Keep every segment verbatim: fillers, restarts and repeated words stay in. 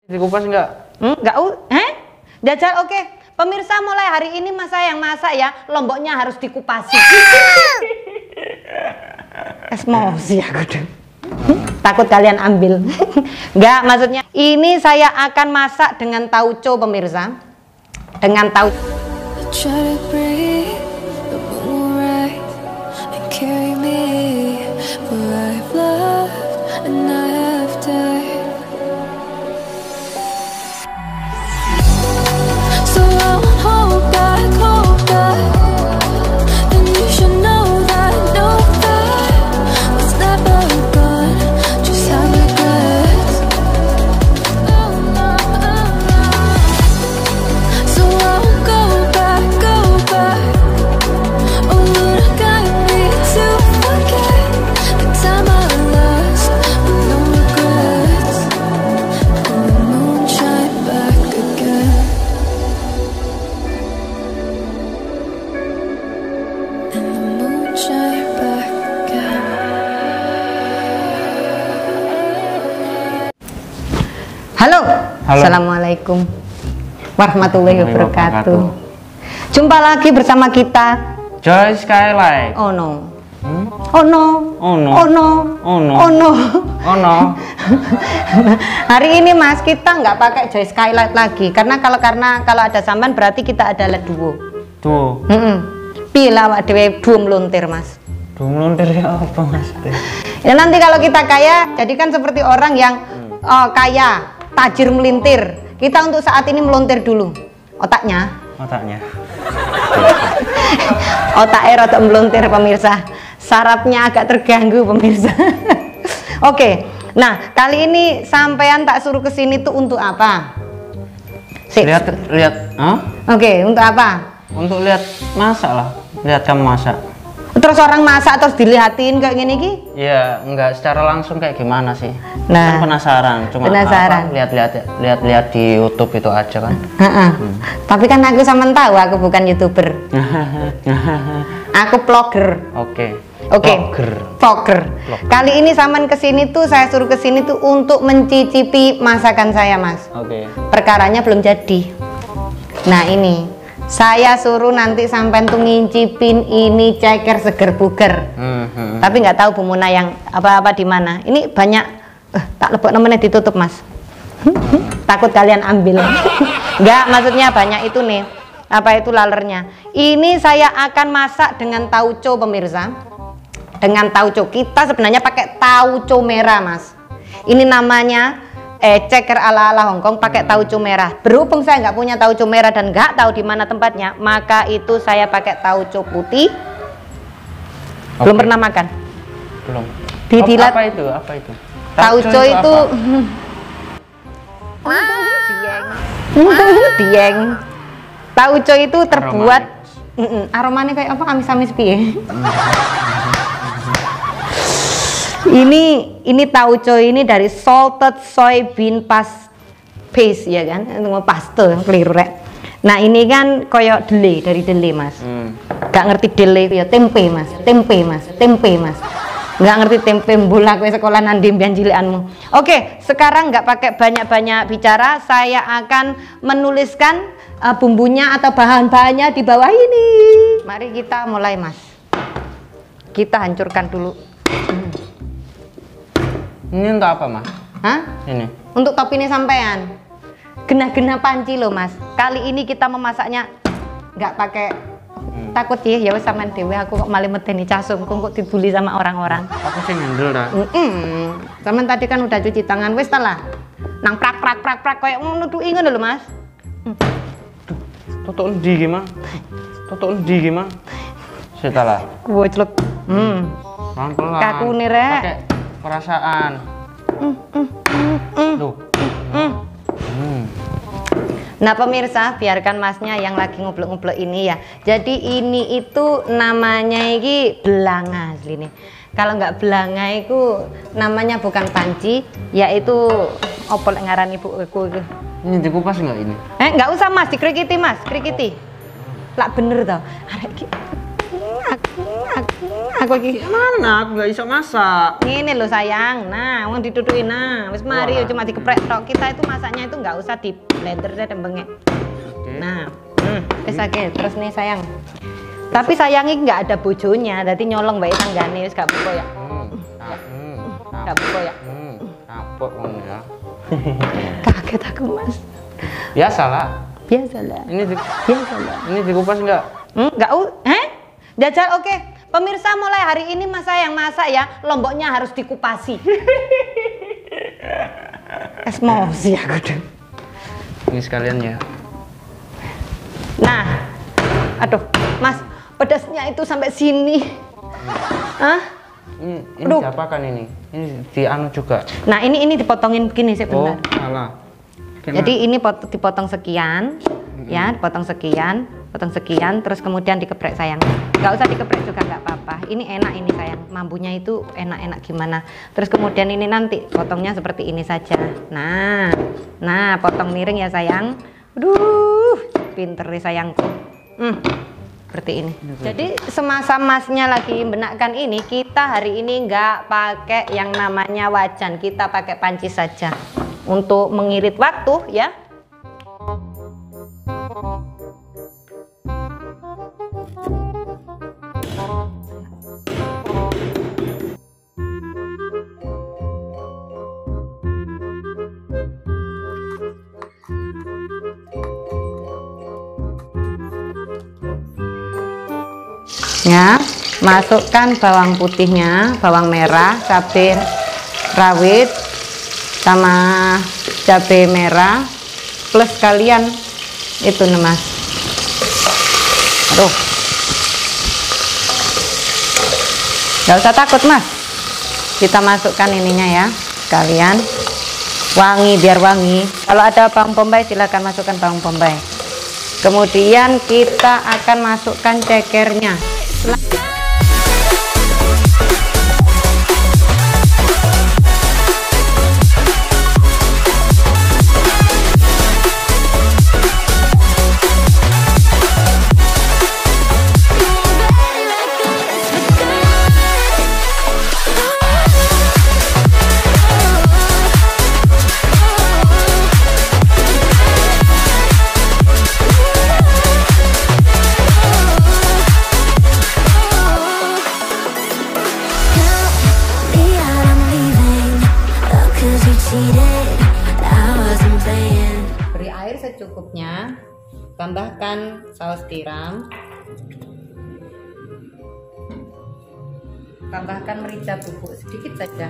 Dikupas enggak? Hmm, enggak, eh? Jajal, oke. Pemirsa, mulai hari ini mas saya yang masak ya, lomboknya harus dikupasi. Emosi aku deh. Takut kalian ambil. Enggak, maksudnya ini saya akan masak dengan tauco pemirsa. Dengan tauco. Halo. Halo, assalamualaikum warahmatullahi wabarakatuh. Jumpa lagi bersama kita Joy Skylight. Oh no, hmm? oh no, oh no, oh no, oh no, oh no, oh no. Hari ini mas kita nggak pakai Joy Skylight lagi karena kalau karena kalau ada sampan berarti kita adalah duo. Duo. Mm -mm. Pila wak dewe duo meluntir mas. Duo meluntir ya apa mas? Ya nanti kalau kita kaya, jadi kan seperti orang yang hmm. oh, kaya. Tajir melintir. Kita untuk saat ini melontir dulu. Otaknya. Otaknya. Otaknya rada melontir pemirsa. Sarafnya agak terganggu pemirsa. Oke. Nah, kali ini sampean tak suruh kesini tuh untuk apa? Sip. Lihat, lihat. Huh? Oke, untuk apa? Untuk lihat masak lah. Lihat kamu masak. Terus orang masak terus dilihatin kayak gini ki? Iya, enggak secara langsung kayak gimana sih? Nah, kan penasaran, cuma penasaran. Lihat-lihat lihat-lihat di YouTube itu aja kan. Uh-uh. Hmm. Tapi kan aku sama tahu aku bukan YouTuber. Aku vlogger. Oke. Oke. Vlogger. Kali ini saman kesini tuh saya suruh kesini tuh untuk mencicipi masakan saya, Mas. Oke. Perkaranya belum jadi. Nah, ini saya suruh nanti sampai tuh ngincipin ini ceker seger buger. Hmm, hmm. Tapi nggak tahu Bu Muna yang apa-apa di mana. Ini banyak uh, tak lebok namanya ditutup mas. Takut kalian ambil. Nggak, maksudnya banyak itu nih. Apa itu lalernya? Ini saya akan masak dengan tauco pemirsa. Dengan tauco. Kita sebenarnya pakai tauco merah mas. Ini namanya eh ceker ala-ala Hongkong pakai tauco merah. Berhubung saya nggak punya tauco merah dan nggak tahu di mana tempatnya, maka itu saya pakai tauco putih. Okay. Belum pernah makan? Belum. Di oh, dilat. Apa itu? Apa itu? Tauco, tauco itu, itu dieng. Dieng. Tauco itu terbuat aromanya kayak apa? Amis-amis piye? Ini ini tauco ini dari salted soybean pas paste ya kan, paste keliru rek. Nah ini kan koyok dele dari dele mas. Hmm. Gak ngerti dele ya tempe mas, tempe mas, tempe mas. Gak ngerti tempe bola kue sekolah nandi mbiyen cilikanmu. Oke, sekarang nggak pakai banyak-banyak bicara, saya akan menuliskan uh, bumbunya atau bahan-bahannya di bawah ini. Mari kita mulai mas. Kita hancurkan dulu. Hmm. Ini untuk apa mas? Hah? Ini untuk topi ini sampean genah-genah panci loh mas. Kali ini kita memasaknya nggak pakai hmm. takut ya ya wes sampean dewe aku kok malah medeni casum kok dibully sama orang-orang. Aku sih ngendel dah. Mm-mm. Sampean tadi kan udah cuci tangan wes lah nang prak prak prak prak kayak nuduki ngono lho mas. Toto endi gimana? Toto endi gimana? Setelah wojlok hmm pelan-pelan kaku nih rek perasaan. Mm, mm, mm, mm. Loh. Mm. Mm. Nah pemirsa, biarkan masnya yang lagi ngublek-ngublek ini ya. Jadi ini itu namanya ini belanga asli nih. Kalau nggak belanga itu namanya bukan panci, yaitu opol ngaran ibu aku itu. Ini dikupas nggak ini? Eh nggak usah mas, dikrikiti mas, krikiti. Lah bener tau. Arek iki. aku, aku iki. Mana? Aku nggak bisa masak. Ini loh sayang. Nah, mau ditutuin nah. Wis mari Wah. cuma dikeprek tok. Kita itu masaknya itu nggak usah di blender deh tembengnya. Oke. Nah, hmm, wis oke. Terus nih sayang. Tapi sayang iki nggak ada bojonya, dadi nyolong bae tanggane wis gak buka ya. Hmm. Ah, hmm. Gak buka ya. Hmm. Apa ngono ya? Kaget aku, Mas. Biasalah. Biasalah. Ini di, Biasalah. ini dikupas nggak? Hmm, enggak u, eh? Jajal oke. Pemirsa mulai hari ini Mas sayang masak ya, lomboknya harus dikupasi. Emosi aku deh. Ini sekalian ya. Nah, aduh, Mas, pedasnya itu sampai sini. Hah? Ini, ini Aduh. siapa kan ini? Ini di anu juga. Nah, ini ini dipotongin begini Oh, sebentar. salah. Gimana? Jadi ini pot, dipotong sekian, ya, dipotong sekian, potong sekian, terus kemudian dikeprek sayang. Nggak usah dikeprek juga nggak apa-apa. Ini enak ini sayang, mambunya itu enak-enak gimana. Terus kemudian ini nanti potongnya seperti ini saja. Nah, nah potong miring ya sayang. Aduh, pinter nih sayangku. Hmm, seperti ini. Jadi semasa masnya lagi benakkan ini, kita hari ini nggak pakai yang namanya wajan, kita pakai panci saja untuk mengirit waktu ya. Ya, masukkan bawang putihnya, bawang merah, cabai rawit sama cabai merah plus kalian itu nih Mas. Aduh, nggak usah takut Mas, kita masukkan ininya ya kalian, wangi biar wangi. Kalau ada bawang bombay silakan masukkan bawang bombay. Kemudian kita akan masukkan cekernya. Beri air secukupnya, tambahkan saus tiram, tambahkan merica bubuk sedikit saja.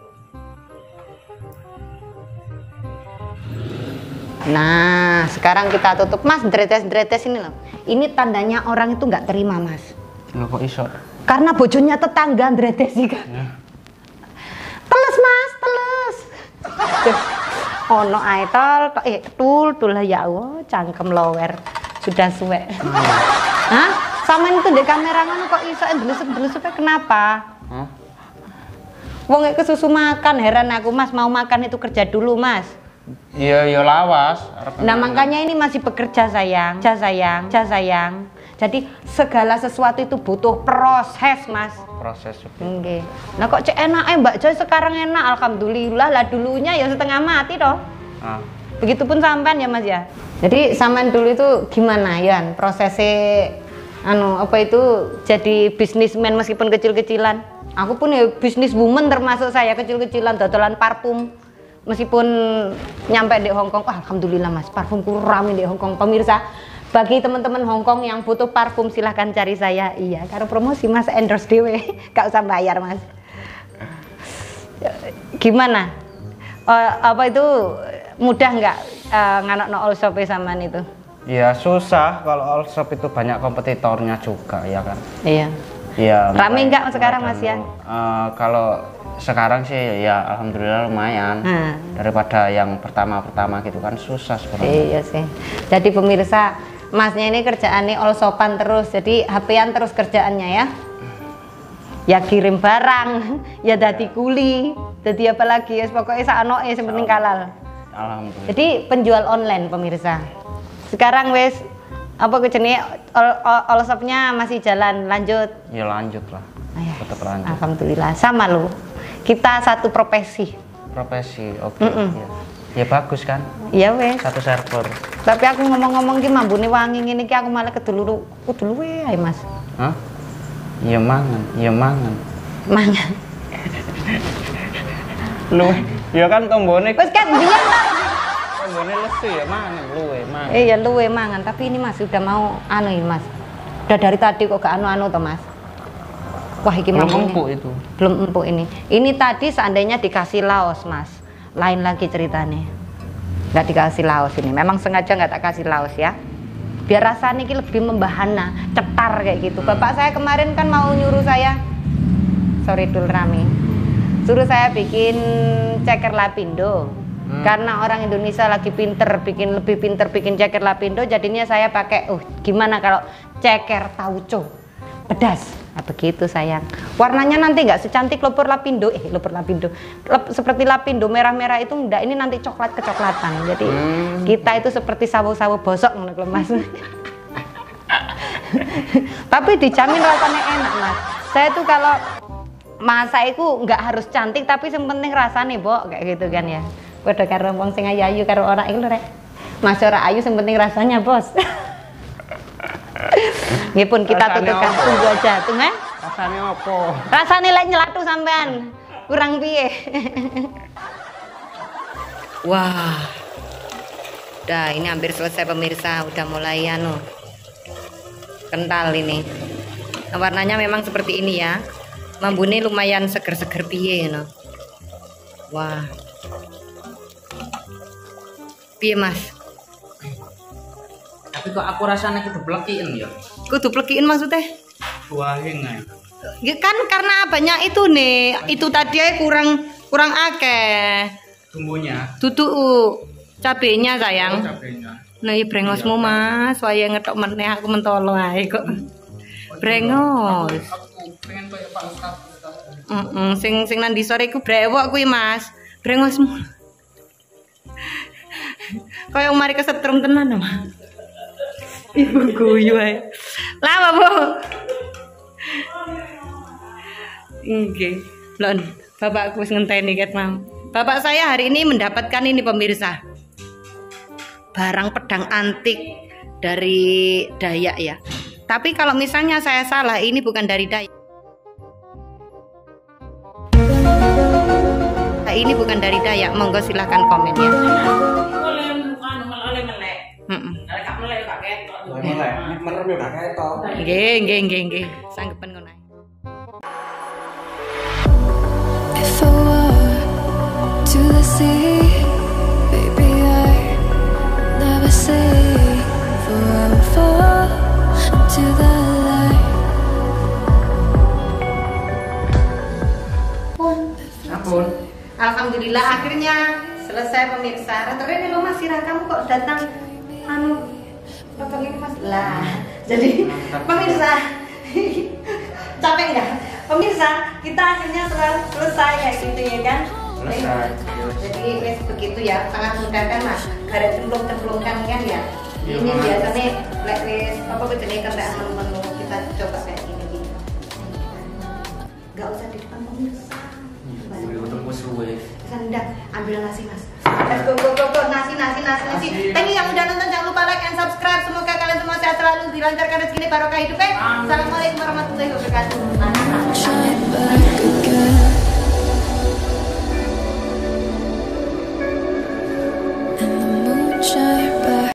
Nah, sekarang kita tutup Mas, dretes-dretes ini loh. Ini tandanya orang itu nggak terima Mas. Loh, kok iso? Karena bojonya tetangga dretes sih kan. Ya. Teles Mas, teles. Ono ae tol, eh tul tul ya Allah, cangkem lower. Sudah suwe. Hmm. Hah? Sama itu di kamera ngono kok iso delusuk-delusuk kenapa? Hah? Wong iki kesusu makan, heran aku Mas, mau makan itu kerja dulu Mas. Iya, iya lawas. Nah, makanya ini masih bekerja sayang, ja sayang, ja sayang. Jadi segala sesuatu itu butuh proses Mas. Proses juga. Oke. Nah kok cek enak eh Mbak Joy sekarang enak, alhamdulillah lah dulunya ya setengah mati toh. Ah. Begitupun sampean ya Mas ya. Jadi sampean dulu itu gimana ya prosesnya anu apa itu jadi bisnismen meskipun kecil-kecilan. Aku pun ya bisnis woman termasuk saya kecil-kecilan dodolan parfum. Meskipun nyampe di Hongkong, oh, alhamdulillah Mas, parfumku rame di Hongkong. Pemirsa, bagi teman-teman Hongkong yang butuh parfum silahkan cari saya. Iya, karo promosi Mas endorse dewe, gak usah bayar Mas. Gimana? Uh, apa itu mudah nggak uh, nganok all shop saman itu? Iya susah kalau all shop itu banyak kompetitornya juga ya kan. Iya. Iya. Rame nggak sekarang Mas ya? Uh, kalau sekarang sih ya alhamdulillah lumayan. Hmm. Daripada yang pertama-pertama gitu kan susah sebenarnya. Iya sih. Jadi pemirsa, Masnya ini kerjaannya all shopan terus, jadi H P-an terus kerjaannya ya. Ya kirim barang, ya dadi kuli, jadi apa lagi ya pokoknya saknoke sing penting kalal. Alhamdulillah. Jadi penjual online pemirsa. Sekarang wes apa kejenis all shopnya masih jalan lanjut? Ya lanjut lah. Ayah. Tetap lanjut. Alhamdulillah sama lu. Kita satu profesi. Profesi, oke. Mm -mm. Ya. Ya bagus kan? Iya wes. Satu server. Tapi aku ngomong-ngomong ki mambune wangi ngene iki aku malah keduluru kudu luwe ae Mas. Hah? Iya mangan, iya mangan. Mangan. Lu, ya kan tombone. Wes kan biyen lah. Tombone lesu ya mangan, luwe mangan. Eh ya luwe mangan, tapi ini Mas sudah mau anu ini Mas. Udah dari tadi kok gak anu-anu toh Mas. Wah iki belum mambune. empuk itu. Belum empuk ini. Ini tadi seandainya dikasih laos Mas. Lain lagi ceritanya. Nggak dikasih laos ini. Memang sengaja nggak tak kasih laos ya. Biar rasanya ini lebih membahana, cetar kayak gitu. Bapak saya kemarin kan mau nyuruh saya, sorry dul Rami, suruh saya bikin ceker lapindo. Hmm. Karena orang Indonesia lagi pinter, bikin lebih pinter bikin ceker lapindo. Jadinya saya pakai, uh gimana kalau ceker tauco, pedas. Nah, begitu sayang. Warnanya nanti nggak secantik lopor lapindo, eh lopor lapindo, Lep, seperti lapindo merah-merah itu enggak. Ini nanti coklat kecoklatan. Jadi hmm. kita itu seperti sawo-sawo bosok, Mas. Tapi dijamin rasanya enak, Mas. Saya tuh kalau masak itu nggak harus cantik, tapi yang penting rasanya, Bo, kayak gitu kan ya. Padha karo wong sing ayu karo ora iku lho rek. Mas ora ayu yang penting rasanya, Bos. Nggih pun kita tutupkan tunggu aja, tuh kan? Rasane apa? Rasane lek nyelatu sampean. Kurang piye? Wah. Udah, ini hampir selesai pemirsa, udah mulai anu. Kental ini. Nah, warnanya memang seperti ini ya. Mambune lumayan seger-seger piye no. Wah. Piye, Mas? Tapi kok aku rasanya kudu plekiin ya. Kudu plekiin maksudnya? Buahin ae. Ya kan karena banyak itu nih. Itu tadi aja kurang kurang akeh. Bumbunya. Tutu cabenya sayang. Oh, cabenya. Nah, iya brengosmu Mas, waya ngetok meneh aku mentolo ae kok. Brengos. Aku pengen koyo Pak Ustaz. Heeh, sing sing nang di sore iku brewok kuwi Mas. Brengosmu. Kayak mari kesetrum tenan Mas. Ibu guyu ae. Lah apa, Bu? Nggih. Lon, bapakku wis ngenteni ket, Mam. Bapak saya hari ini mendapatkan ini pemirsa. Barang pedang antik dari Dayak ya. Tapi kalau misalnya saya salah, ini bukan dari Dayak. Ini bukan dari Dayak. Monggo silahkan komen ya. Nggih, nggih, nggih, nggih. Sanggepen ngono ae. If I were to the sea, baby, I never say for I will fall into the light. Ampun. Alhamdulillah akhirnya selesai pemirsa. Rata-rata ini lo Mas Sirah, kamu kok datang anu potong ini Mas lah. Jadi pemirsa capek nggak? Pemirsa kita akhirnya sel- selesai kayak gitu ya kan? Selesai. Jadi wes begitu ya, sangat mudah kan Mas. Garet cemplung-cemplungkan kan ya. Iya, Ini Mas. biasanya lek wes apa kejenis kentekan menu-menu kita coba kayak gini gitu. Gak usah di depan pemirsa. Sendak ambil nasi Mas. Let's go go go go nasi nasi nasi nasi. Thank you yang udah nonton, jangan lupa like and subscribe. Semoga kalian semua sehat selalu, dilancarkan rezeki, barokah hidupnya. Assalamualaikum warahmatullahi wabarakatuh. Shine back again. And the moonshine